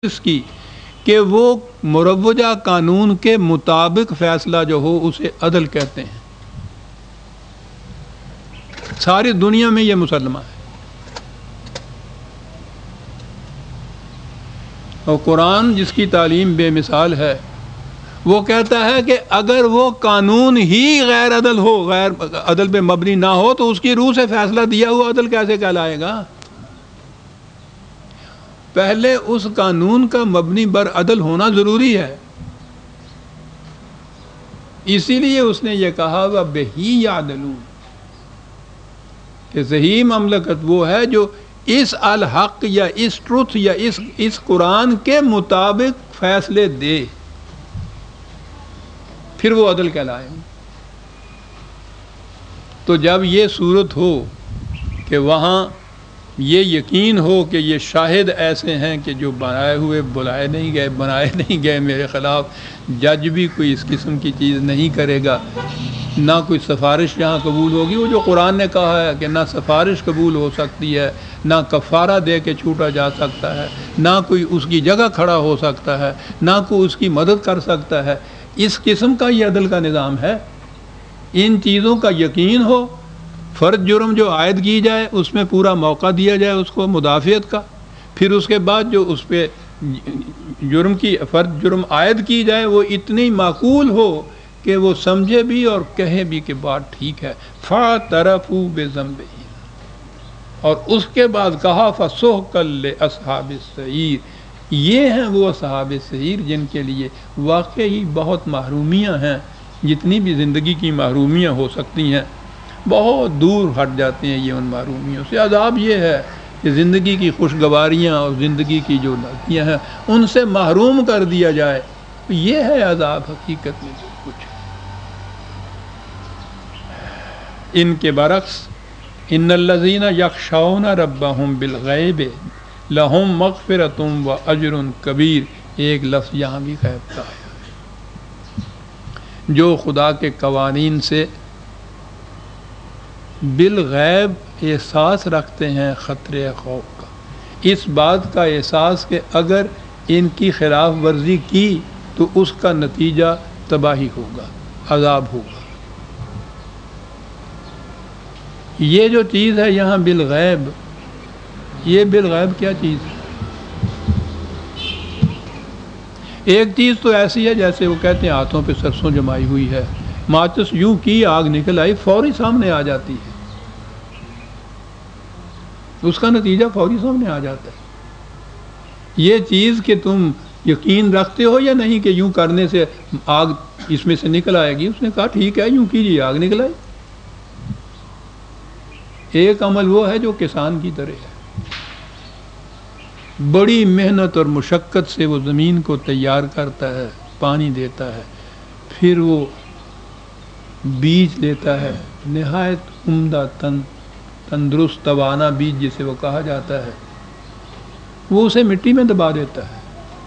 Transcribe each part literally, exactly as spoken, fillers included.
اس کی کہ وہ مروجہ قانون کے مطابق فیصلہ جو ہو اسے عدل کہتے ہیں. ساری دنیا میں یہ مسلمہ ہے. اور قرآن جس کی تعلیم بے مثال ہے وہ کہتا ہے کہ اگر وہ قانون ہی غیر عدل ہو، غیر عدل پہ مبنی نہ ہو، تو اس کی روح سے فیصلہ دیا ہوا عدل کیسے کہلائے گا؟ پہلے اس قانون کا مبنی بر عدل ہونا ضروری ہے. اسی لیے اس نے یہ کہا وَبِهِ يَعْدِلُونَ کہ صحیح مملکت وہ ہے جو اس الحق یا اس ٹروتھ یا اس اس قرآن کے مطابق فیصلے دے، پھر وہ عدل کہلائے. تو جب یہ صورت ہو کہ وہاں یہ یقین ہو کہ یہ شاہد ایسے ہیں کہ جو بنائے ہوئے بلائے نہیں گئے، بنائے نہیں گئے میرے خلاف، جج بھی کوئی اس قسم کی چیز نہیں کرے گا، نہ کوئی سفارش یہاں قبول ہوگی. وہ جو قرآن نے کہا ہے کہ نہ سفارش قبول ہو سکتی ہے، نہ کفارہ دے کے چھوٹا جا سکتا ہے، نہ کوئی اس کی جگہ کھڑا ہو سکتا ہے، نہ کوئی اس کی مدد کر سکتا ہے. اس قسم کا یہ عدل کا نظام ہے. ان چیزوں کا یقین ہو، فرض جرم جو عائد کی جائے اس میں پورا موقع دیا جائے اس کو مدافعت کا، پھر اس کے بعد جو اس پہ جرم کی فرض جرم عائد کی جائے وہ اتنی معقول ہو کہ وہ سمجھے بھی اور کہے بھی کہ بات ٹھیک ہے. فَاعْتَرَفُوا بِذَنبِهِمْ، اور اس کے بعد کہا فَسُحْقًا لِأَصْحَابِ السَّعِيرِ. یہ ہیں وہ اصحاب سعیر جن کے لیے واقعی بہت محرومیاں ہیں. جتنی بھی زندگی کی محرومیاں ہو سکتی ہیں بہت دور ہٹ جاتے ہیں یہ ان محرومیوں سے. عذاب یہ ہے کہ زندگی کی خوشگواریاں اور زندگی کی جو لذتیں ہیں ان سے محروم کر دیا جائے. یہ ہے عذاب حقیقت میں جو کچھ. ان کے برعکس ان الذین یخشون ربهم بالغیب لہم مغفرۃ و اجر کبیر. ایک لفظ یہاں بھی غیب کا ہے. جو خدا کے قوانین سے بالغیب احساس رکھتے ہیں خطرے خوف کا، اس بات کا احساس کہ اگر ان کی خلاف ورزی کی تو اس کا نتیجہ تباہی ہوگا، عذاب ہوگا. یہ جو چیز ہے یہاں بالغیب، یہ بالغیب کیا چیز ہے؟ ایک چیز تو ایسی ہے جیسے وہ کہتے ہیں ہاتھوں پہ سرسوں جمائی ہوئی ہے، ماچس یوں کی آگ نکل آئی فوری سامنے آ جاتی ہے، اس کا نتیجہ فوری سامنے آ جاتا ہے. یہ چیز کہ تم یقین رکھتے ہو یا نہیں کہ یوں کرنے سے آگ اس میں سے نکل آئے گی؟ اس نے کہا ٹھیک ہے یوں کیجیے، آگ نکل آئی. ایک عمل وہ ہے جو کسان کی طرح ہے، بڑی محنت اور مشقت سے وہ زمین کو تیار کرتا ہے، پانی دیتا ہے، پھر وہ بیج لیتا ہے، نہایت عمدہ تن تندرست توانا بیج جسے وہ کہا جاتا ہے، وہ اسے مٹی میں دبا دیتا ہے.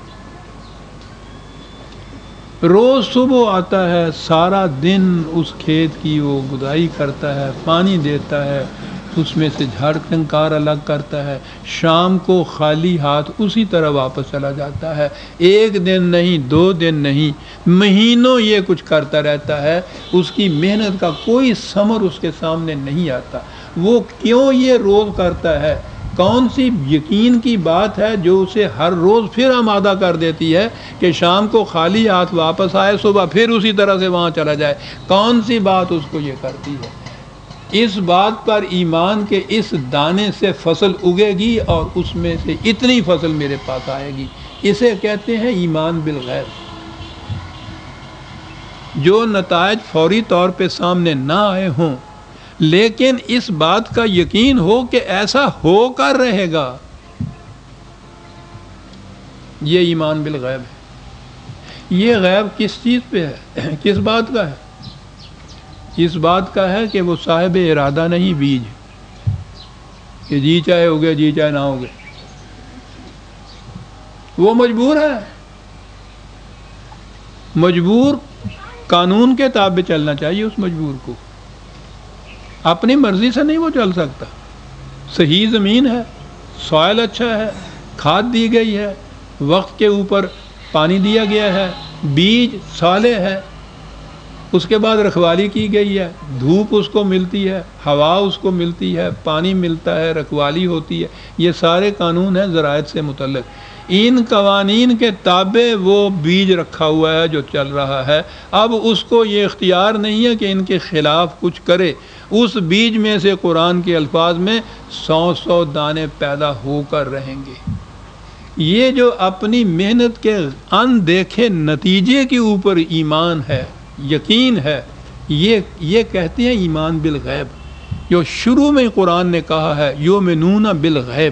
روز صبح آتا ہے، سارا دن اس کھیت کی وہ گدائی کرتا ہے، پانی دیتا ہے، اس میں سے جھاڑ کنکار الگ کرتا ہے، شام کو خالی ہاتھ اسی طرح واپس چلا جاتا ہے. ایک دن نہیں، دو دن نہیں، مہینوں یہ کچھ کرتا رہتا ہے. اس کی محنت کا کوئی ثمر اس کے سامنے نہیں آتا. وہ کیوں یہ روز کرتا ہے؟ کون سی یقین کی بات ہے جو اسے ہر روز پھر آمادہ کر دیتی ہے کہ شام کو خالی ہاتھ واپس آئے، صبح پھر اسی طرح سے وہاں چلا جائے؟ کون سی بات اس کو یہ کرتی ہے؟ اس بات پر ایمان کے اس دانے سے فصل اگے گی اور اس میں سے اتنی فصل میرے پاس آئے گی. اسے کہتے ہیں ایمان بالغیب. جو نتائج فوری طور پہ سامنے نہ آئے ہوں لیکن اس بات کا یقین ہو کہ ایسا ہو کر رہے گا، یہ ایمان بالغیب ہے. یہ غیب کس چیز پہ ہے؟ کس بات کا ہے؟ اس بات کا ہے کہ وہ صاحب ارادہ نہیں، بیج کہ جی چاہے ہوگے جی چاہے نہ ہوگے. وہ مجبور ہے، مجبور قانون کے تابع چلنا چاہیے. اس مجبور کو اپنی مرضی سے نہیں وہ چل سکتا. صحیح زمین ہے، سوائل اچھا ہے، کھاد دی گئی ہے، وقت کے اوپر پانی دیا گیا ہے، بیج صالح ہے، اس کے بعد رکھوالی کی گئی ہے، دھوپ اس کو ملتی ہے، ہوا اس کو ملتی ہے، پانی ملتا ہے، رکھوالی ہوتی ہے، یہ سارے قانون ہیں زراعت سے متعلق۔ ان قوانین کے تابع وہ بیج رکھا ہوا ہے جو چل رہا ہے، اب اس کو یہ اختیار نہیں ہے کہ ان کے خلاف کچھ کرے۔ اس بیج میں سے قرآن کے الفاظ میں سو سو دانے پیدا ہو کر رہیں گے۔ یہ جو اپنی محنت کے اندیکھے نتیجے کے اوپر ایمان ہے، یقین ہے، یہ یہ کہتے ہیں ایمان بالغیب، جو شروع میں قرآن نے کہا ہے یؤمنون بالغیب۔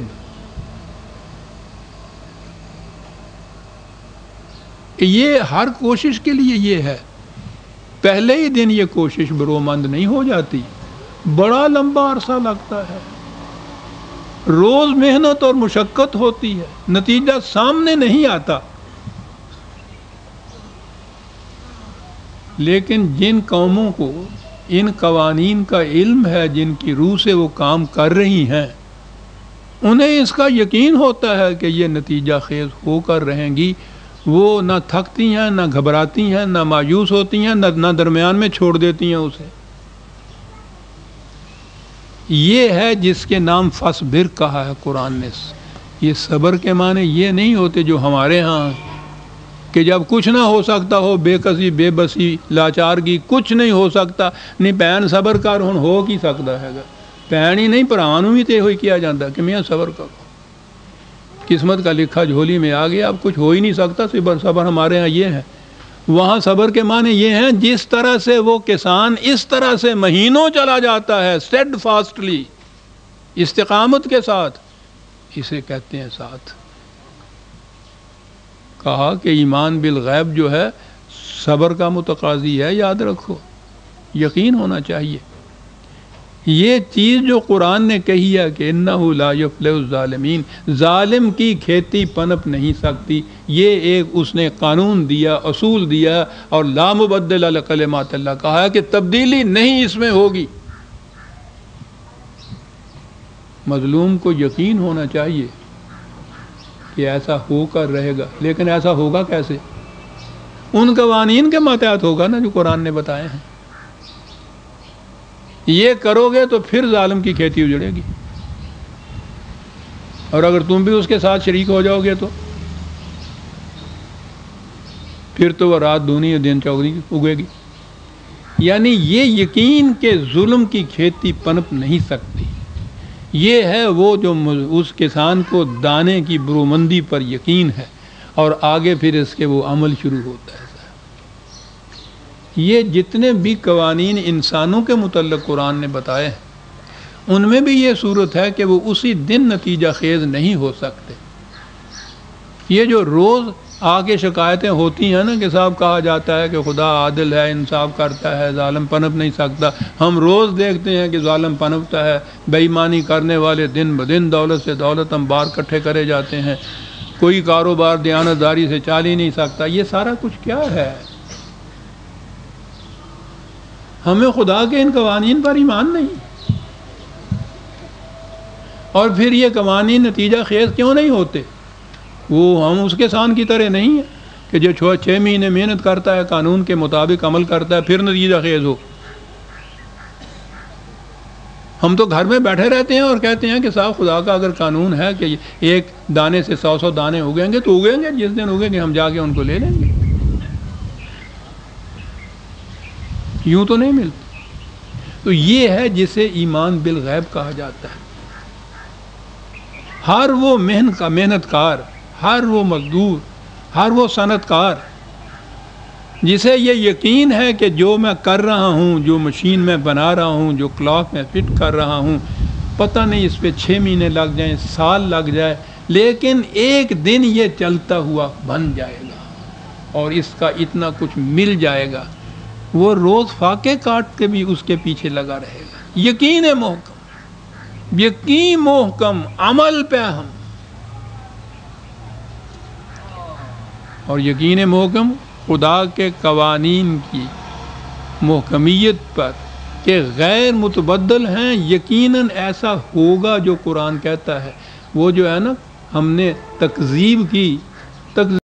یہ ہر کوشش کے لیے یہ ہے، پہلے ہی دن یہ کوشش برومند نہیں ہو جاتی، بڑا لمبا عرصہ لگتا ہے، روز محنت اور مشقت ہوتی ہے، نتیجہ سامنے نہیں آتا۔ لیکن جن قوموں کو ان قوانین کا علم ہے، جن کی روح سے وہ کام کر رہی ہیں، انہیں اس کا یقین ہوتا ہے کہ یہ نتیجہ خیز ہو کر رہیں گی، وہ نہ تھکتی ہیں، نہ گھبراتی ہیں، نہ مایوس ہوتی ہیں، نہ نہ درمیان میں چھوڑ دیتی ہیں اسے۔ یہ ہے جس کے نام فصبر کہا ہے قرآن نے۔ یہ صبر کے معنی یہ نہیں ہوتے جو ہمارے ہاں کہ جب کچھ نہ ہو سکتا ہو، بے کسی بے بسی لاچارگی، کچھ نہیں ہو سکتا نہیں پین صبر کر ہن ہو کی سکتا ہے گا، پین ہی نہیں پرانوں بھی تے ہوئی کیا جاتا کہ میاں صبر کرو، قسمت کا لکھا جھولی میں آ گیا، اب کچھ ہو ہی نہیں سکتا، صبر صبر ہمارے ہاں یہ ہے۔ وہاں صبر کے معنی یہ ہیں جس طرح سے وہ کسان اس طرح سے مہینوں چلا جاتا ہے اسٹیڈ فاسٹلی، استقامت کے ساتھ، اسے کہتے ہیں ساتھ۔ کہا کہ ایمان بالغیب جو ہے صبر کا متقاضی ہے، یاد رکھو، یقین ہونا چاہیے۔ یہ چیز جو قرآن نے کہی ہے کہ انہ لا یفلح الظالمین، ظالم کی کھیتی پنپ نہیں سکتی، یہ ایک اس نے قانون دیا، اصول دیا، اور لا مبدل لکلمات اللہ، کہا ہے کہ تبدیلی نہیں اس میں ہوگی۔ مظلوم کو یقین ہونا چاہیے کہ ایسا ہو کر رہے گا، لیکن ایسا ہوگا کیسے؟ ان قوانین کے ماتحت ہوگا نا جو قرآن نے بتائے ہیں۔ یہ کرو گے تو پھر ظالم کی کھیتی اجڑے گی، اور اگر تم بھی اس کے ساتھ شریک ہو جاؤ گے تو پھر تو وہ رات دونی دن چوگنی اگے گی۔ یعنی یہ یقین کہ ظلم کی کھیتی پنپ نہیں سکتی، یہ ہے وہ جو اس کسان کو دانے کی برومندی پر یقین ہے، اور آگے پھر اس کے وہ عمل شروع ہوتا ہے۔ یہ جتنے بھی قوانین انسانوں کے متعلق قرآن نے بتائے ہیں، ان میں بھی یہ صورت ہے کہ وہ اسی دن نتیجہ خیز نہیں ہو سکتے۔ یہ جو روز آگے شکایتیں ہوتی ہیں نا کہ صاحب کہا جاتا ہے کہ خدا عادل ہے، انصاف کرتا ہے، ظالم پنپ نہیں سکتا، ہم روز دیکھتے ہیں کہ ظالم پنپتا ہے، بے ایمانی کرنے والے دن بدن دولت سے دولت انبار کٹھے کرے جاتے ہیں، کوئی کاروبار دیانتداری سے چل ہی نہیں سکتا۔ یہ سارا کچھ کیا ہے؟ ہمیں خدا کے ان قوانین پر ایمان نہیں، اور پھر یہ قوانین نتیجہ خیز کیوں نہیں ہوتے؟ وہ ہم اس کے سان کی طرح نہیں ہیں کہ جو چھ مہینے محنت کرتا ہے، قانون کے مطابق عمل کرتا ہے، پھر نتیجہ خیز ہو۔ ہم تو گھر میں بیٹھے رہتے ہیں اور کہتے ہیں کہ صاحب خدا کا اگر قانون ہے کہ ایک دانے سے سو سو دانے اگیں گے تو اگیں گے، جس دن اگیں گے ہم جا کے ان کو لے لیں گے۔ یوں تو نہیں ملتا۔ تو یہ ہے جسے ایمان بالغیب کہا جاتا ہے۔ ہر وہ محنت کا محنت کار، ہر وہ مزدور، ہر وہ صنعت کار جسے یہ یقین ہے کہ جو میں کر رہا ہوں، جو مشین میں بنا رہا ہوں، جو کلاک میں فٹ کر رہا ہوں، پتہ نہیں اس پہ چھ مہینے لگ جائیں، سال لگ جائے، لیکن ایک دن یہ چلتا ہوا بن جائے گا اور اس کا اتنا کچھ مل جائے گا۔ وہ روز فاقے کاٹ کے بھی اس کے پیچھے لگا رہے گا۔ یقین محکم، یقین محکم، عمل پہ ہم، اور یقین محکم خدا کے قوانین کی محکمیت پر کہ غیر متبدل ہیں، یقیناً ایسا ہوگا جو قرآن کہتا ہے۔ وہ جو ہے نا، ہم نے تکذیب کی تک